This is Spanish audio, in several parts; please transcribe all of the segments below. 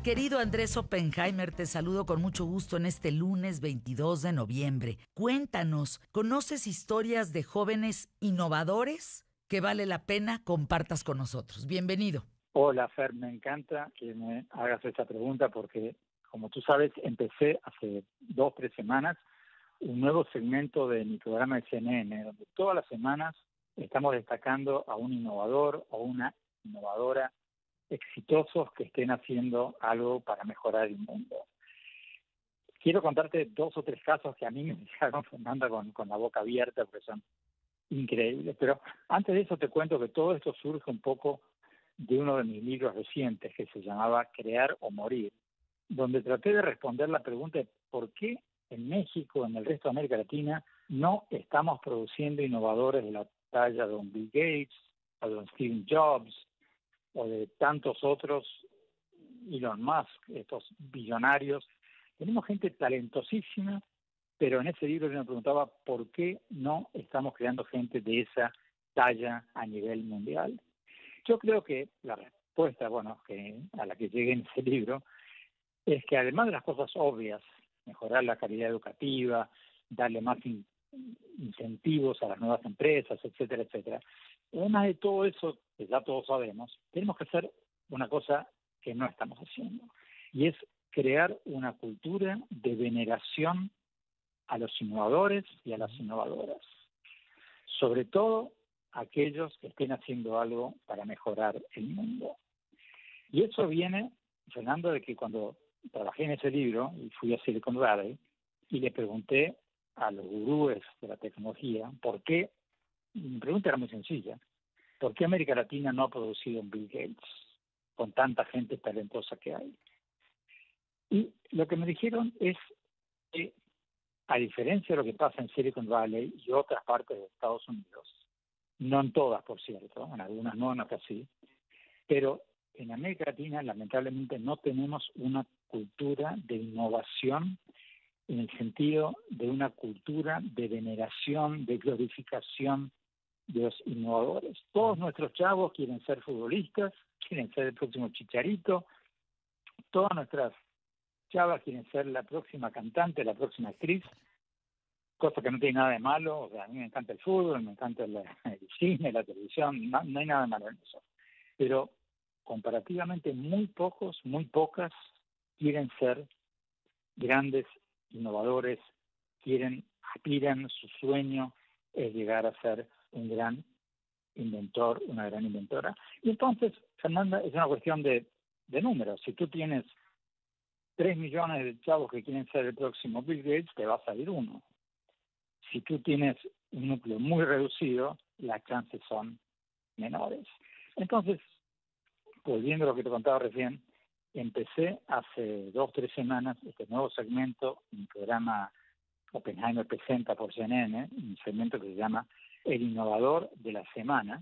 Querido Andrés Oppenheimer, te saludo con mucho gusto en este lunes 22 de noviembre. Cuéntanos, ¿conoces historias de jóvenes innovadores que vale la pena compartas con nosotros? Bienvenido. Hola, Fer, me encanta que me hagas esta pregunta porque, como tú sabes, empecé hace 2 o 3 semanas un nuevo segmento de mi programa de CNN, donde todas las semanas estamos destacando a un innovador o una innovadora exitosos que estén haciendo algo para mejorar el mundo. Quiero contarte 2 o 3 casos que a mí me dejaron, Fernanda, con la boca abierta porque son increíbles. Pero antes de eso te cuento que todo esto surge un poco de uno de mis libros recientes que se llamaba Crear o Morir, donde traté de responder la pregunta de por qué en México, en el resto de América Latina, no estamos produciendo innovadores de la talla de un Bill Gates o de un Steve Jobs o de tantos otros, Elon Musk, estos billonarios. Tenemos gente talentosísima, pero en ese libro yo me preguntaba por qué no estamos creando gente de esa talla a nivel mundial. Yo creo que la respuesta, a la que llegué en ese libro, es que además de las cosas obvias, mejorar la calidad educativa, darle más incentivos a las nuevas empresas, etcétera, etcétera, además de todo eso, que ya todos sabemos, tenemos que hacer una cosa que no estamos haciendo, y es crear una cultura de veneración a los innovadores y a las innovadoras, sobre todo aquellos que estén haciendo algo para mejorar el mundo. Y eso viene, Fernando, de que cuando trabajé en ese libro y fui a Silicon Valley y le pregunté a los gurúes de la tecnología por qué, mi pregunta era muy sencilla, ¿por qué América Latina no ha producido un Bill Gates con tanta gente talentosa que hay? Y lo que me dijeron es que, a diferencia de lo que pasa en Silicon Valley y otras partes de Estados Unidos, no en todas, por cierto, en algunas no, en otras sí, pero en América Latina lamentablemente no tenemos una cultura de innovación en el sentido de una cultura de veneración, de glorificación de los innovadores. Todos nuestros chavos quieren ser futbolistas, quieren ser el próximo Chicharito, todas nuestras chavas quieren ser la próxima cantante, la próxima actriz, cosa que no tiene nada de malo. O sea, a mí me encanta el fútbol, me encanta el cine, la televisión, no hay nada de malo en eso. Pero comparativamente muy pocas quieren ser grandes innovadores, aspiran, su sueño es llegar a ser un gran inventor, una gran inventora. Y entonces, Fernanda, es una cuestión de números. Si tú tienes 3 millones de chavos que quieren ser el próximo Bill Gates, te va a salir uno. Si tú tienes un núcleo muy reducido, las chances son menores. Entonces, volviendo a lo que te contaba recién, empecé hace 2 o 3 semanas este nuevo segmento, un programa Oppenheimer presenta por CNN, un segmento que se llama El Innovador de la Semana,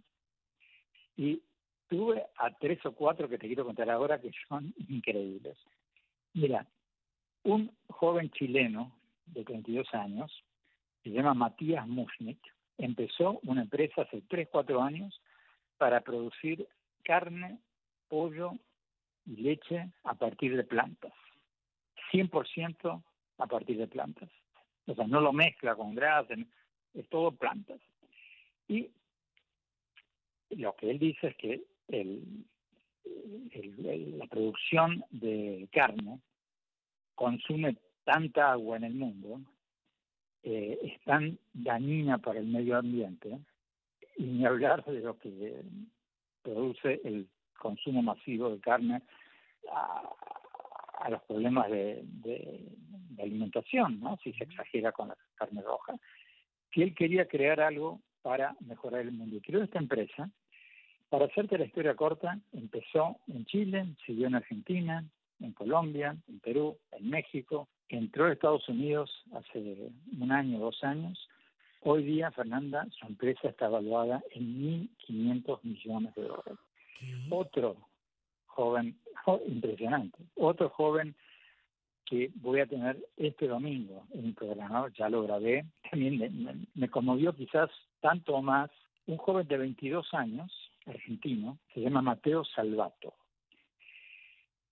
y tuve a 3 o 4 que te quiero contar ahora que son increíbles. Mira, un joven chileno de 32 años, se llama Matías Mushnik, empezó una empresa hace 3 o 4 años para producir carne, pollo y leche a partir de plantas, 100% a partir de plantas. O sea, no lo mezcla con grasa, es todo plantas. Y lo que él dice es que la producción de carne consume tanta agua en el mundo, es tan dañina para el medio ambiente, y ni hablar de lo que produce el consumo masivo de carne a los problemas de alimentación, ¿no? Si se exagera con la carne roja. Que él quería crear algo para mejorar el mundo. Y creó esta empresa. Para hacerte la historia corta, empezó en Chile, siguió en Argentina, en Colombia, en Perú, en México, entró a Estados Unidos hace 1 año, 2 años. Hoy día, Fernanda, su empresa está evaluada en $1.500 millones. ¿Qué? Otro joven, impresionante, otro joven que voy a tener este domingo en mi programa, ya lo grabé, también me conmovió quizás tanto o más, un joven de 22 años, argentino, se llama Mateo Salvato.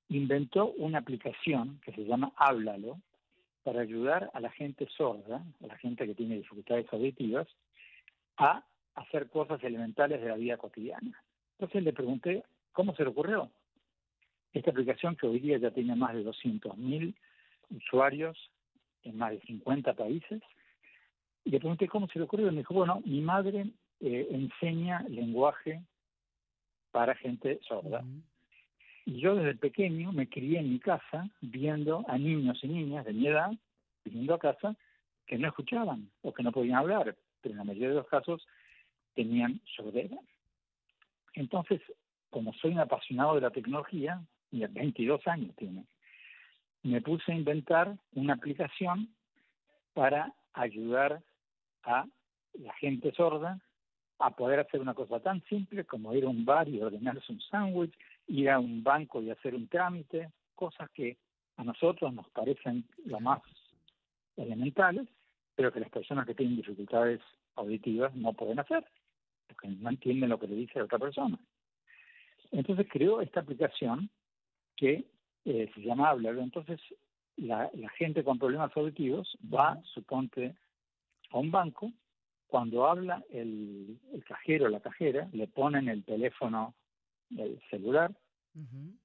inventó una aplicación que se llama Háblalo para ayudar a la gente sorda, a la gente que tiene dificultades auditivas, a hacer cosas elementales de la vida cotidiana. Entonces le pregunté, ¿cómo se le ocurrió? Esta aplicación, que hoy día ya tiene más de 200.000 usuarios en más de 50 países, y le pregunté cómo se le ocurrió, y me dijo, bueno, mi madre enseña lenguaje para gente sorda. Ujú. Y yo desde pequeño me crié en mi casa viendo a niños y niñas de mi edad, viniendo a casa, que no escuchaban o que no podían hablar, pero en la mayoría de los casos tenían sordera. Entonces, como soy un apasionado de la tecnología, y 22 años tiene, me puse a inventar una aplicación para ayudar a la gente sorda a poder hacer una cosa tan simple como ir a un bar y ordenarse un sándwich, ir a un banco y hacer un trámite, cosas que a nosotros nos parecen lo más elementales, pero que las personas que tienen dificultades auditivas no pueden hacer, porque no entienden lo que le dice la otra persona. Entonces creó esta aplicación que se llama Háblalo. Entonces la gente con problemas auditivos va, suponte, a un banco. Cuando habla el cajero o la cajera, le ponen el teléfono, el celular, Ujú.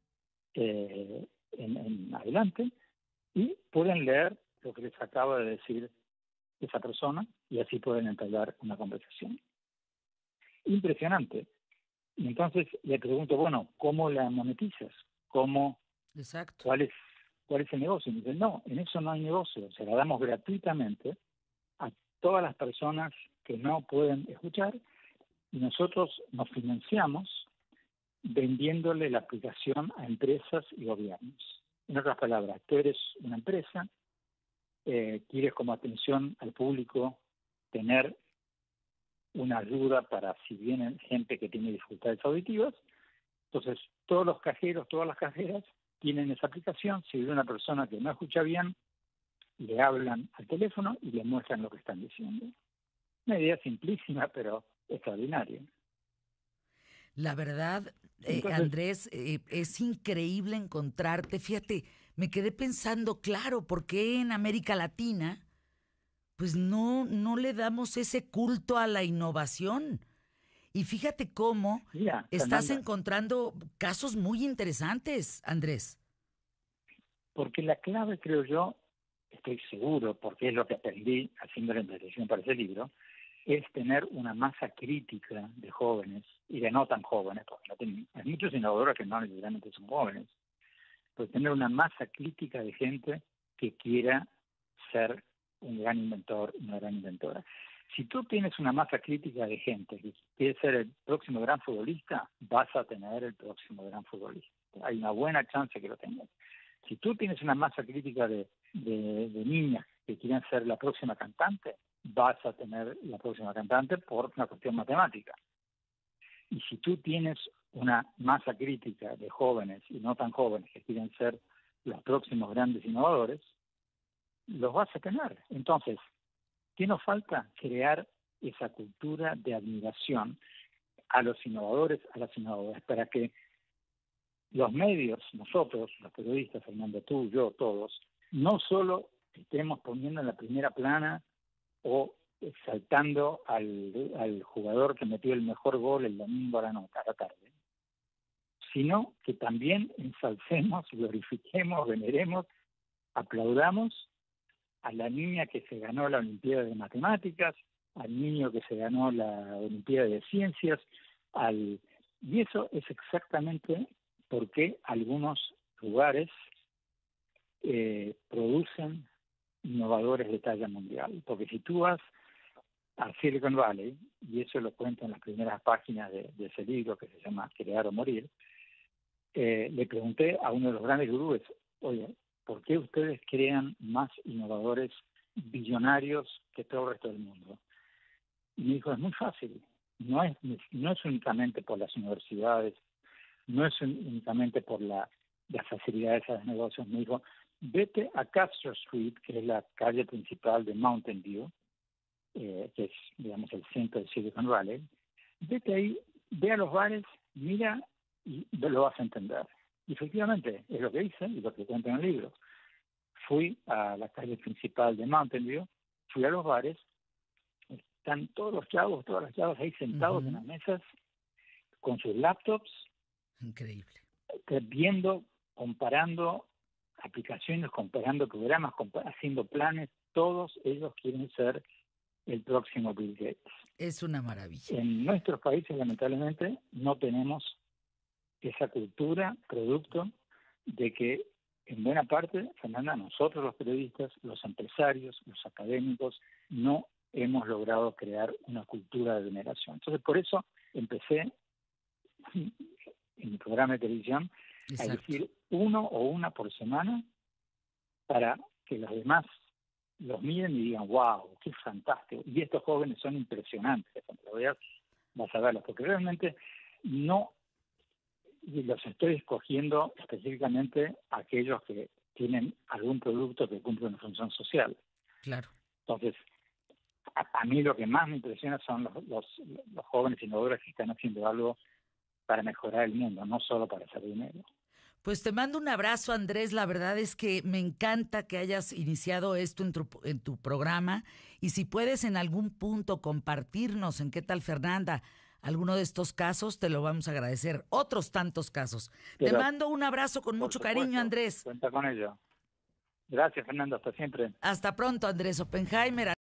en adelante, y pueden leer lo que les acaba de decir esa persona, y así pueden entablar una conversación. Impresionante. Y entonces le pregunto, bueno, ¿cómo la monetizas? Exacto. ¿Cuál es el negocio? Y me dicen, no, en eso no hay negocio, se la damos gratuitamente a todas las personas que no pueden escuchar, y nosotros nos financiamos vendiéndole la aplicación a empresas y gobiernos. En otras palabras, tú eres una empresa, quieres como atención al público tener una ayuda para si vienen gente que tiene dificultades auditivas, entonces todos los cajeros, todas las cajeras tienen esa aplicación. Si viene una persona que no escucha bien, le hablan al teléfono y le muestran lo que están diciendo. Una idea simplísima, pero extraordinaria. La verdad, Entonces, Andrés, es increíble encontrarte. Fíjate, me quedé pensando, claro, ¿por qué en América Latina pues no le damos ese culto a la innovación? Y fíjate cómo mira, estás Fernanda, encontrando casos muy interesantes, Andrés. porque la clave, creo yo, estoy seguro, porque es lo que aprendí haciendo la investigación para ese libro, es tener una masa crítica de jóvenes y de no tan jóvenes, porque hay muchos innovadores que no necesariamente son jóvenes, pero tener una masa crítica de gente que quiera ser un gran inventor, una gran inventora. Si tú tienes una masa crítica de gente que quiere ser el próximo gran futbolista, vas a tener el próximo gran futbolista. Hay una buena chance que lo tengas. Si tú tienes una masa crítica de niñas que quieren ser la próxima cantante, vas a tener la próxima cantante por una cuestión matemática. Y si tú tienes una masa crítica de jóvenes y no tan jóvenes que quieren ser los próximos grandes innovadores, los vas a tener. Entonces, ¿qué nos falta? Crear esa cultura de admiración a los innovadores, a las innovadoras, para que los medios, nosotros, los periodistas, Fernando, tú, yo, todos, no solo estemos poniendo en la primera plana o exaltando al jugador que metió el mejor gol el domingo a la tarde, sino que también ensalcemos, glorifiquemos, veneremos, aplaudamos a la niña que se ganó la Olimpiada de Matemáticas, al niño que se ganó la Olimpiada de Ciencias, y eso es exactamente por qué algunos lugares producen innovadores de talla mundial. Porque si tú vas a Silicon Valley, y eso lo cuento en las primeras páginas de ese libro que se llama Crear o Morir, le pregunté a uno de los grandes gurúes, oye, ¿por qué ustedes crean más innovadores billonarios que todo el resto del mundo? Y me dijo, es muy fácil, no es únicamente por las universidades, no es únicamente por las facilidades de los negocios. Me dijo, vete a Castro Street, que es la calle principal de Mountain View, que es, digamos, el centro de Silicon Valley. Vete ahí, ve a los bares, mira y lo vas a entender. Y efectivamente, es lo que hice y lo que cuento en el libro. Fui a la calle principal de Mountain View, fui a los bares, están todos los chavos, todas las chavas ahí sentados en las mesas con sus laptops, Increíble. viendo, comparando aplicaciones, comparando programas, haciendo planes. Todos ellos quieren ser el próximo Bill Gates. Es una maravilla. En nuestros países, lamentablemente, no tenemos esa cultura, producto de que, en buena parte, Fernanda, nosotros los periodistas, los empresarios, los académicos, no hemos logrado crear una cultura de veneración. Entonces, por eso empecé en mi programa de televisión a decir uno o una por semana para que los demás los miren y digan, wow, qué fantástico. Y estos jóvenes son impresionantes. Cuando lo veas, vas a verlos, porque realmente no los estoy escogiendo específicamente aquellos que tienen algún producto que cumple una función social. Claro. Entonces, a mí lo que más me impresiona son los jóvenes innovadores que están haciendo algo para mejorar el mundo, no solo para hacer dinero. Pues te mando un abrazo, Andrés. La verdad es que me encanta que hayas iniciado esto en tu programa. Y si puedes en algún punto compartirnos en qué tal, Fernanda, alguno de estos casos, te lo vamos a agradecer. Otros tantos casos. Te mando un abrazo con mucho cariño, Andrés. Cuenta con ello. Gracias, Fernando. Hasta siempre. Hasta pronto, Andrés Oppenheimer.